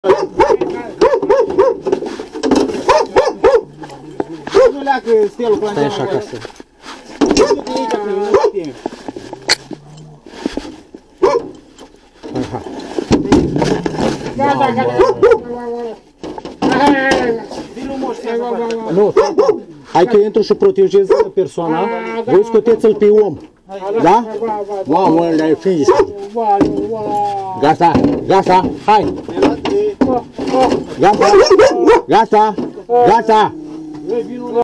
Nu leacă stelul cu stai așa acasă. Nu, hai că intru și protejez persoana. Voi scoteți-l pe om. Da? Mamă, le-ai fi. Gata, gata, hai. Gata, gata, gata.